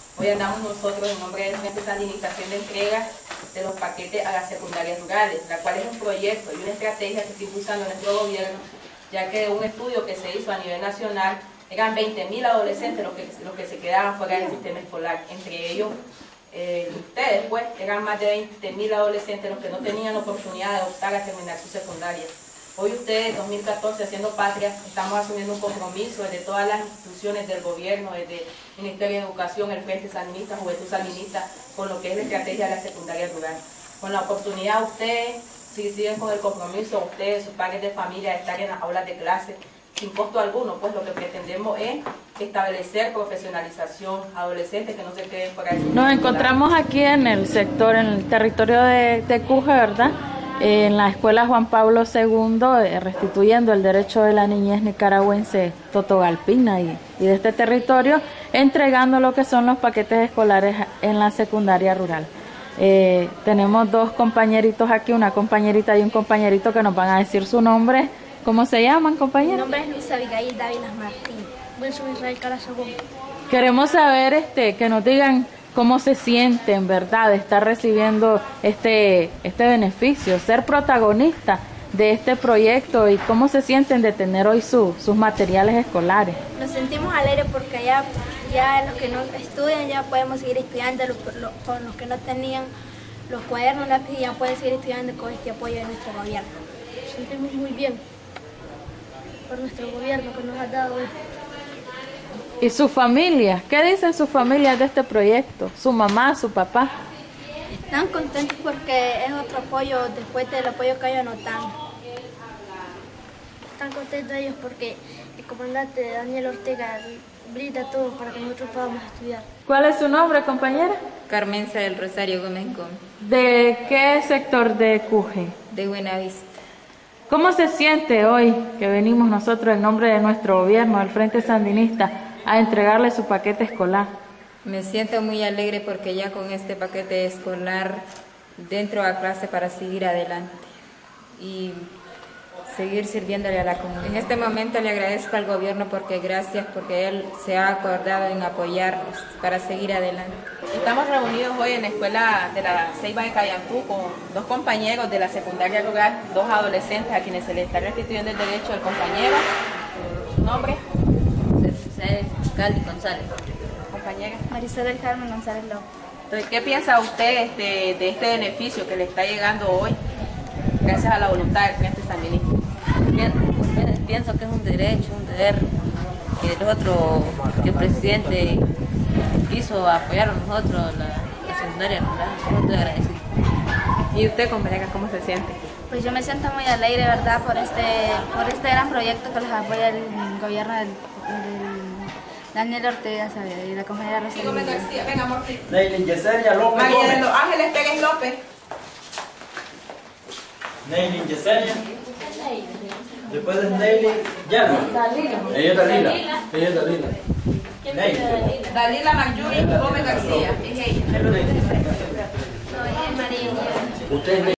Hoy andamos nosotros en nombre de nuestra sandinista haciendo entrega de los paquetes a las secundarias rurales, la cual es un proyecto y una estrategia que está impulsando nuestro gobierno, ya que un estudio que se hizo a nivel nacional, eran 20.000 adolescentes los que se quedaban fuera del sistema escolar, entre ellos ustedes, pues, eran más de 20.000 adolescentes los que no tenían la oportunidad de optar a terminar su secundaria. Hoy ustedes, 2014, haciendo patria, estamos asumiendo un compromiso desde todas las instituciones del gobierno, desde el Ministerio de Educación, el Frente Sandinista, Juventud Sandinista, con lo que es la estrategia de la secundaria rural. Con la oportunidad ustedes, si siguen con el compromiso, ustedes, sus padres de familia, de estar en las aulas de clase, sin costo alguno, pues lo que pretendemos es establecer profesionalización, adolescentes que no se queden fuera de su Nos encontramos aquí en el sector, en el territorio de Cuje, ¿verdad? En la escuela Juan Pablo II, restituyendo el derecho de la niñez nicaragüense Totogalpina y de este territorio, entregando lo que son los paquetes escolares en la secundaria rural. Tenemos dos compañeritos aquí, una compañerita y un compañerito que nos van a decir su nombre. ¿Cómo se llaman, compañeros? Mi nombre es Luis Abigail Dávila Martín. Wilson Israel Carazagón. Queremos saber que nos digan cómo se sienten, ¿verdad?, de estar recibiendo este beneficio, ser protagonistas de este proyecto y cómo se sienten de tener hoy sus materiales escolares. Nos sentimos alegres porque ya los que no estudian ya podemos seguir estudiando, con los que no tenían los cuadernos, lápiz, ya pueden seguir estudiando con este apoyo de nuestro gobierno. Nos sentimos muy bien por nuestro gobierno que nos ha dado esto. ¿Y su familia? ¿Qué dicen sus familias de este proyecto? ¿Su mamá, su papá? Están contentos porque es otro apoyo después del apoyo que ellos nos dan. Están contentos ellos porque el comandante Daniel Ortega brinda todo para que nosotros podamos estudiar. ¿Cuál es su nombre, compañera? Carmenza del Rosario Gómez Gómez. ¿De qué sector de Cuje? De Buenavista. ¿Cómo se siente hoy que venimos nosotros en nombre de nuestro gobierno, del Frente Sandinista, a entregarle su paquete escolar? Me siento muy alegre porque ya con este paquete escolar dentro a clase para seguir adelante y seguir sirviéndole a la comunidad. En este momento le agradezco al gobierno porque él se ha acordado en apoyarnos para seguir adelante. Estamos reunidos hoy en la escuela de la Ceiba de Cayantú con dos compañeros de la secundaria rural, dos adolescentes a quienes se les está restituyendo el derecho del compañero. ¿Su nombre? Cali González. Compañera. Marisol del Carmen González López. Entonces, ¿qué piensa usted de este beneficio que le está llegando hoy gracias a la voluntad del Frente Sandinista? Pienso que es un derecho, un deber que el presidente quiso apoyar a nosotros, la secundaria rural. Estoy agradecido. ¿Y usted, compañera, cómo se siente? Pues yo me siento muy alegre, ¿verdad?, por este gran proyecto que les apoya el gobierno del Daniel Ortega, ¿sabes? Y la compañera Rosario. García, venga, amor. Neylin Yesenia López María Gómez. de los Ángeles Pérez López. Neylin Yesenia. Después de Neylin Llano. Ella es Dalila. Ella es Dalila. Neylin. Dalila Mayuri Gómez García. Es ella. Usted es